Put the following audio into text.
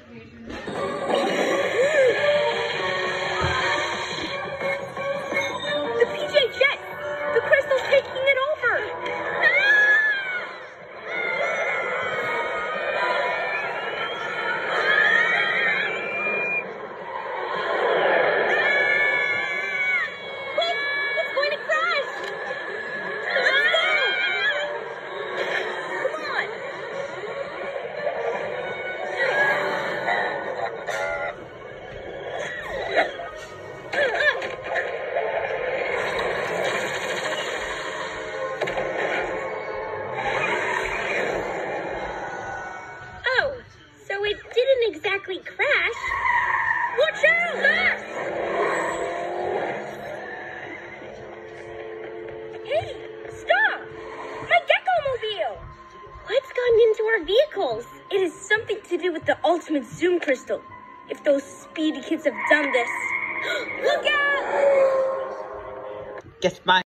The PJ jet! The crystal's taking it over! It's going to crash! Let's go! Come on! Oh, so it didn't exactly crash. Watch out! Max! Hey, stop! My Gecko-mobile! What's gotten into our vehicles? It is something to do with the ultimate zoom crystal. If those speedy kids have done this. Look out! Guess my